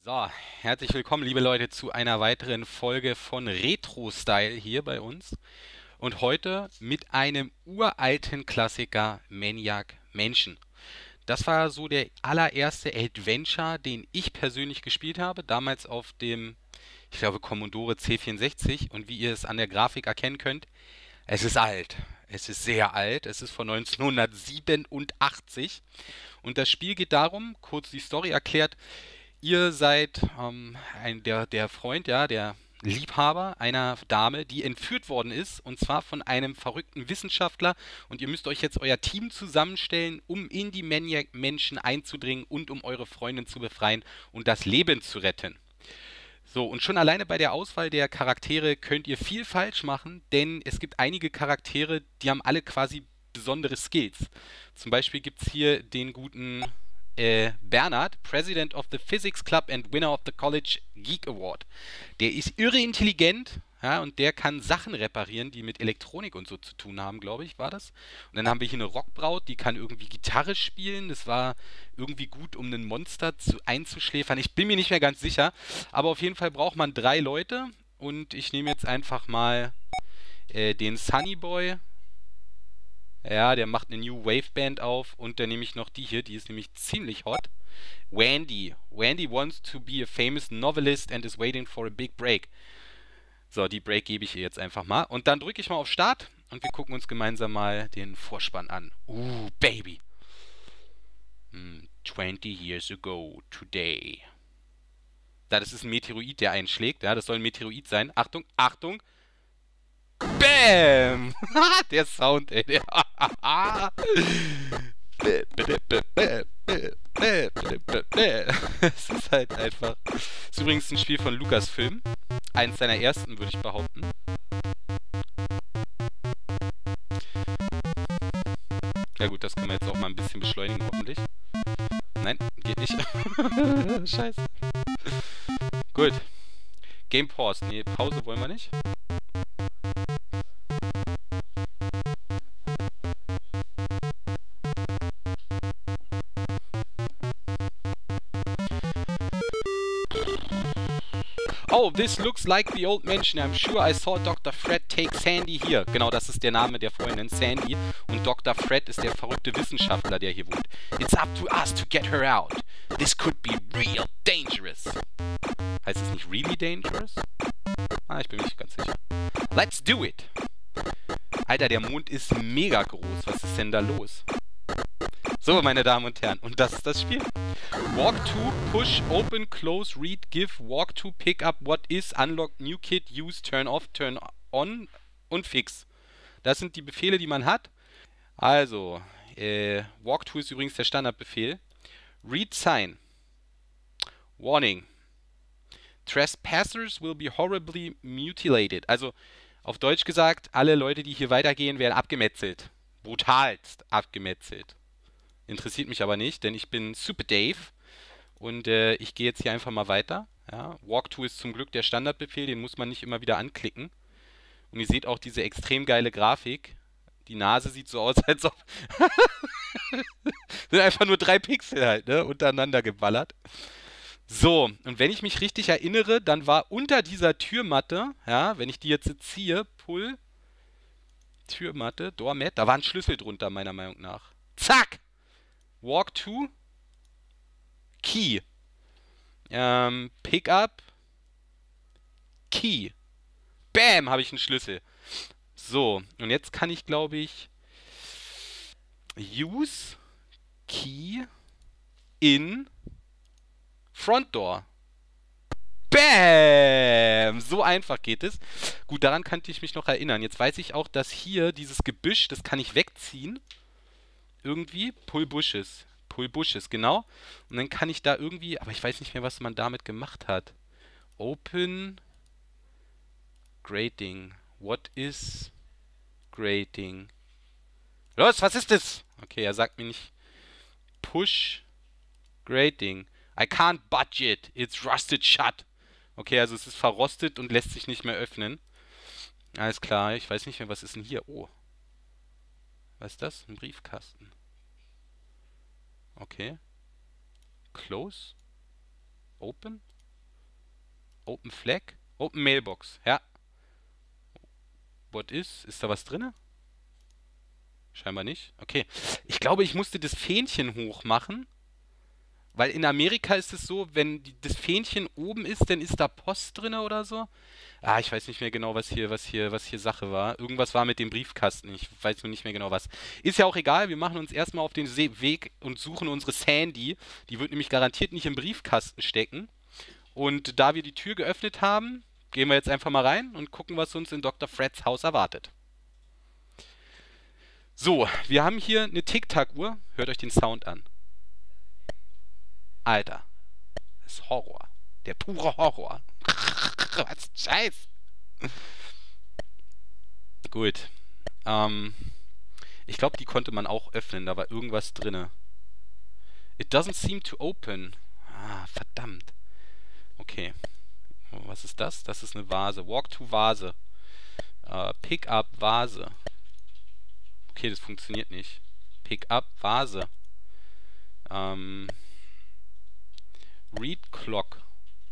So, herzlich willkommen, liebe Leute, zu einer weiteren Folge von Retro Style hier bei uns. Und heute mit einem uralten Klassiker Maniac Mansion. Das war so der allererste Adventure, den ich persönlich gespielt habe, damals auf dem, ich glaube, Commodore C64. Und wie ihr es an der Grafik erkennen könnt, es ist alt. Es ist sehr alt. Es ist von 1987. Und das Spiel geht darum, kurz die Story erklärt, ihr seid der Freund, ja, der Liebhaber einer Dame, die entführt worden ist, und zwar von einem verrückten Wissenschaftler. Und ihr müsst euch jetzt euer Team zusammenstellen, um in die Maniac-Menschen einzudringen und um eure Freundin zu befreien und das Leben zu retten. So, und schon alleine bei der Auswahl der Charaktere könnt ihr viel falsch machen, denn es gibt einige Charaktere, die haben alle quasi besondere Skills. Zum Beispiel gibt es hier den guten Bernhard, President of the Physics Club and Winner of the College Geek Award. Der ist irre intelligent, ja, und der kann Sachen reparieren, die mit Elektronik und so zu tun haben, glaube ich, war das. Und dann haben wir hier eine Rockbraut, die kann irgendwie Gitarre spielen. Das war irgendwie gut, um ein Monster einzuschläfern. Ich bin mir nicht mehr ganz sicher, aber auf jeden Fall braucht man 3 Leute. Und ich nehme jetzt einfach mal den Sunny Boy. Ja, der macht eine New Wave Band auf, und dann nehme ich noch die hier, die ist nämlich ziemlich hot. Wendy. Wendy wants to be a famous novelist and is waiting for a big break. So, die Break gebe ich ihr jetzt einfach mal. Und dann drücke ich mal auf Start und wir gucken uns gemeinsam mal den Vorspann an. Baby. 20 years ago today. Das ist ein Meteorit, der einschlägt. Ja, das soll ein Meteorit sein. Achtung, Achtung. Bam! Der Sound, ey. Es ist halt einfach. Es ist übrigens ein Spiel von Lucasfilm. Eins seiner ersten, würde ich behaupten. Ja gut, das können wir jetzt auch mal ein bisschen beschleunigen, hoffentlich. Nein, geht nicht. Scheiße. Gut. Game Pause. Nee, Pause wollen wir nicht. Oh, this looks like the old mansion. I'm sure I saw Dr. Fred take Sandy here. Genau, das ist der Name der Freundin, Sandy. Und Dr. Fred ist der verrückte Wissenschaftler, der hier wohnt. It's up to us to get her out. This could be real dangerous. Heißt es nicht really dangerous? Ich bin mir nicht ganz sicher. Let's do it. Alter, der Mond ist mega groß. Was ist denn da los? So, meine Damen und Herren, und das ist das Spiel. Walk to, push, open, close, read, give, walk to, pick up, what is, unlock, new kit, use, turn off, turn on und fix. Das sind die Befehle, die man hat. Also, walk to ist übrigens der Standardbefehl. Read sign. Warning. Trespassers will be horribly mutilated. Also, auf Deutsch gesagt, alle Leute, die hier weitergehen, werden abgemetzelt. Brutalst abgemetzelt. Interessiert mich aber nicht, denn ich bin Super Dave und ich gehe jetzt hier einfach mal weiter. Ja, Walk to ist zum Glück der Standardbefehl, den muss man nicht immer wieder anklicken. Und ihr seht auch diese extrem geile Grafik. Die Nase sieht so aus, als ob sind einfach nur 3 Pixel halt, ne, untereinander geballert. So, und wenn ich mich richtig erinnere, dann war unter dieser Türmatte, ja, wenn ich die jetzt ziehe, Pull, Türmatte, Doormat, da war ein Schlüssel drunter, meiner Meinung nach. Zack! Walk to, Key. Pick up, Key. Bam, habe ich einen Schlüssel. So, und jetzt kann ich, glaube ich, use, Key, in, Front Door. Bam! So einfach geht es. Gut, daran kannte ich mich noch erinnern. Jetzt weiß ich auch, dass hier dieses Gebüsch, das kann ich wegziehen. Irgendwie. Pull Bushes. Pull Bushes, genau. Und dann kann ich da irgendwie, aber ich weiß nicht mehr, was man damit gemacht hat. Open Grating. What is Grating? Los, was ist das? Okay, er sagt mir nicht. Push Grating. I can't budge it. It's rusted shut. Okay, also es ist verrostet und lässt sich nicht mehr öffnen. Alles klar, ich weiß nicht mehr, was ist denn hier? Oh. Was ist das? Ein Briefkasten. Okay. Close. Open. Open Flag? Open Mailbox, ja. What is? Ist da was drin? Scheinbar nicht. Okay. Ich glaube, ich musste das Fähnchen hochmachen. Weil in Amerika ist es so, wenn das Fähnchen oben ist, dann ist da Post drin oder so. Ah, ich weiß nicht mehr genau, was hier Sache war. Irgendwas war mit dem Briefkasten. Ich weiß nur nicht mehr genau was. Ist ja auch egal, wir machen uns erstmal auf den Weg und suchen unsere Sandy. Die wird nämlich garantiert nicht im Briefkasten stecken. Und da wir die Tür geöffnet haben, gehen wir jetzt einfach mal rein und gucken, was uns in Dr. Freds Haus erwartet. So, wir haben hier eine Tic-Tac-Uhr. Hört euch den Sound an. Alter, das ist Horror. Der pure Horror. Was Scheiß. Gut. Ich glaube, die konnte man auch öffnen. Da war irgendwas drinne. It doesn't seem to open. Ah, verdammt. Okay. Was ist das? Das ist eine Vase. Walk to Vase. Pick up Vase. Okay, das funktioniert nicht. Pick up Vase. Read clock.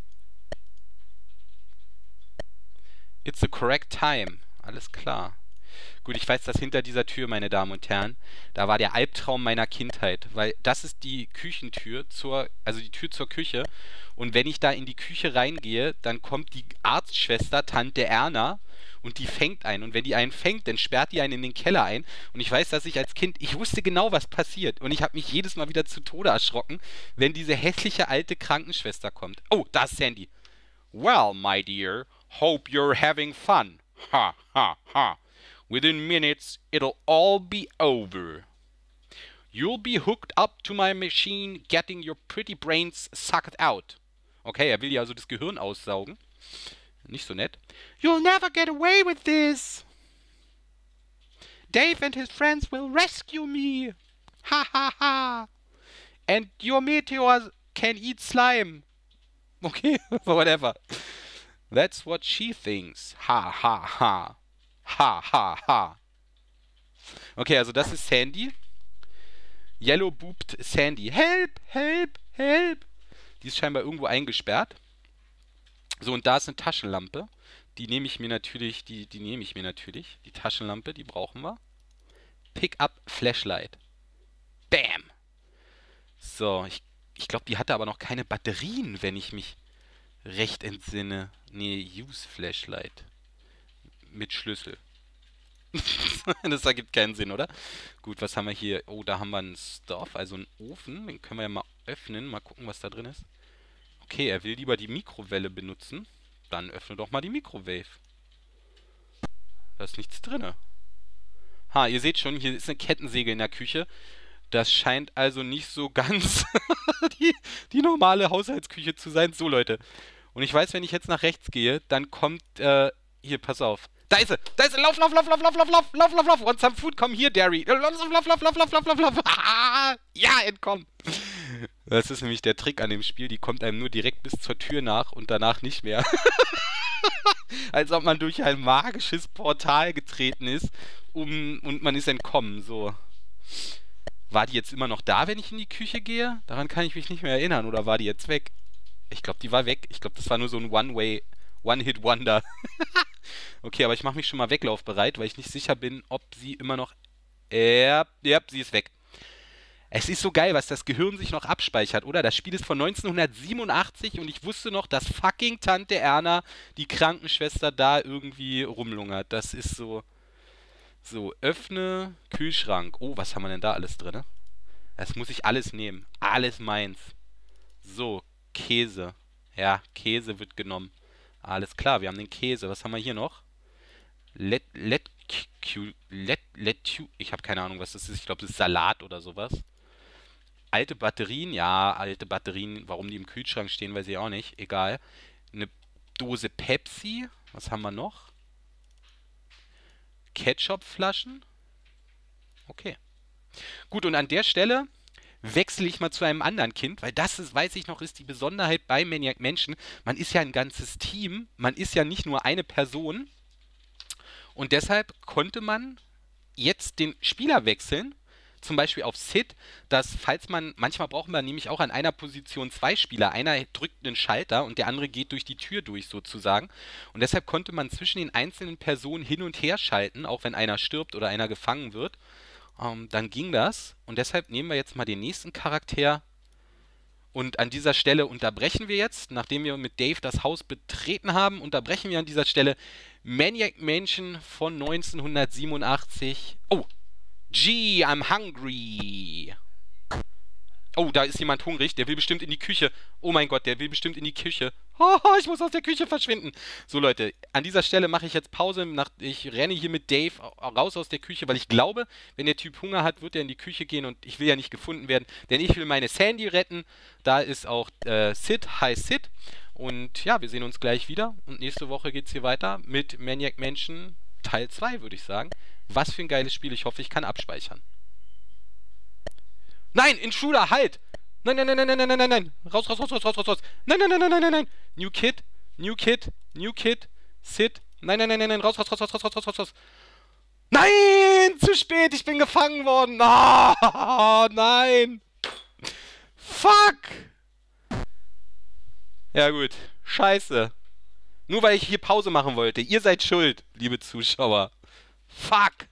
It's the correct time. Alles klar. Gut, ich weiß, dass hinter dieser Tür, meine Damen und Herren, da war der Albtraum meiner Kindheit, weil das ist die Küchentür also die Tür zur Küche. Und wenn ich da in die Küche reingehe, dann kommt die Arztschwester, Tante Erna, und die fängt einen. Und wenn die einen fängt, dann sperrt die einen in den Keller ein. Und ich weiß, dass ich als Kind, ich wusste genau, was passiert. Und ich habe mich jedes Mal wieder zu Tode erschrocken, wenn diese hässliche alte Krankenschwester kommt. Oh, da ist Sandy. Well, my dear, hope you're having fun. Ha, ha, ha. Within minutes, it'll all be over. You'll be hooked up to my machine, getting your pretty brains sucked out. Okay, er will ja also das Gehirn aussaugen. Nicht so nett. You'll never get away with this. Dave and his friends will rescue me. Ha ha ha. And your meteors can eat slime. Okay, whatever. That's what she thinks. Ha ha ha. Ha ha ha. Okay, also das ist Sandy. Yellow booped Sandy. Help, help, help. Die ist scheinbar irgendwo eingesperrt. So, und da ist eine Taschenlampe. Die nehme ich mir natürlich, die Taschenlampe, die brauchen wir. Pick up Flashlight. Bam. So, ich glaube, die hatte aber noch keine Batterien, wenn ich mich recht entsinne. Nee, use Flashlight. Mit Schlüssel. Das ergibt keinen Sinn, oder? Gut, was haben wir hier? Oh, da haben wir einen Stove, also einen Ofen. Den können wir ja mal öffnen. Mal gucken, was da drin ist. Okay, er will lieber die Mikrowelle benutzen. Dann öffne doch mal die Mikrowave. Da ist nichts drin. Ha, ihr seht schon, hier ist eine Kettensäge in der Küche. Das scheint also nicht so ganz die normale Haushaltsküche zu sein. So, Leute. Und ich weiß, wenn ich jetzt nach rechts gehe, dann kommt, hier, pass auf. Da ist sie! Da ist sie! Lauf, lauf, lauf, lauf, lauf, lauf, lauf, lauf, lauf, lauf! Want some food? Komm hier, Derry! Lauf, lauf, lauf, lauf, lauf, lauf, lauf, lauf, lauf! Ah, ja, entkommen! Das ist nämlich der Trick an dem Spiel. Die kommt einem nur direkt bis zur Tür nach und danach nicht mehr. Als ob man durch ein magisches Portal getreten ist und man ist entkommen. So. War die jetzt immer noch da, wenn ich in die Küche gehe? Daran kann ich mich nicht mehr erinnern. Oder war die jetzt weg? Ich glaube, die war weg. Ich glaube, das war nur so ein One-Hit-Wonder. Okay, aber ich mache mich schon mal weglaufbereit, weil ich nicht sicher bin, ob sie immer noch... Ja, sie ist weg. Es ist so geil, was das Gehirn sich noch abspeichert, oder? Das Spiel ist von 1987 und ich wusste noch, dass fucking Tante Erna, die Krankenschwester, da irgendwie rumlungert. Das ist so... So, öffne Kühlschrank. Oh, was haben wir denn da alles drin? Das muss ich alles nehmen. Alles meins. So, Käse. Ja, Käse wird genommen. Alles klar, wir haben den Käse. Was haben wir hier noch? Ich habe keine Ahnung, was das ist. Ich glaube, das ist Salat oder sowas. Alte Batterien. Ja, alte Batterien. Warum die im Kühlschrank stehen, weiß ich auch nicht. Egal. Eine Dose Pepsi. Was haben wir noch? Ketchupflaschen. Okay. Gut, und an der Stelle wechsle ich mal zu einem anderen Kind, weil das ist, weiß ich noch, ist die Besonderheit bei Maniac Mansion. Man ist ja ein ganzes Team, man ist ja nicht nur eine Person. Und deshalb konnte man jetzt den Spieler wechseln. zum Beispiel auf Sid, dass falls man, manchmal brauchen wir nämlich auch an einer Position zwei Spieler. Einer drückt einen Schalter und der andere geht durch die Tür durch sozusagen. Und deshalb konnte man zwischen den einzelnen Personen hin und her schalten, auch wenn einer stirbt oder einer gefangen wird. Dann ging das. Und deshalb nehmen wir jetzt mal den nächsten Charakter. Und an dieser Stelle unterbrechen wir jetzt, nachdem wir mit Dave das Haus betreten haben, unterbrechen wir an dieser Stelle Maniac Mansion von 1987. Oh, gee, I'm hungry. Oh, da ist jemand hungrig, der will bestimmt in die Küche. Oh mein Gott, der will bestimmt in die Küche. Oh, ich muss aus der Küche verschwinden. So Leute, an dieser Stelle mache ich jetzt Pause. Ich renne hier mit Dave raus aus der Küche, weil ich glaube, wenn der Typ Hunger hat, wird er in die Küche gehen und ich will ja nicht gefunden werden, denn ich will meine Sandy retten. Da ist auch Sid. Hi Sid. Und ja, wir sehen uns gleich wieder und nächste Woche geht es hier weiter mit Maniac Mansion Teil 2, würde ich sagen. Was für ein geiles Spiel. Ich hoffe, ich kann abspeichern. Nein, Intruder, halt! Nein, nein, nein, nein, nein, nein, nein, nein. Raus, raus, raus, raus, raus, raus, raus. Nein, nein, nein, nein, nein, nein, nein. New Kid, New Kid, New Kid, Sid. Nein, nein, nein, nein, nein, raus, raus, raus, raus, raus, raus, raus, raus. Nein, zu spät, ich bin gefangen worden. Ah, nein. Fuck. Ja gut, scheiße. Nur weil ich hier Pause machen wollte. Ihr seid schuld, liebe Zuschauer. Fuck.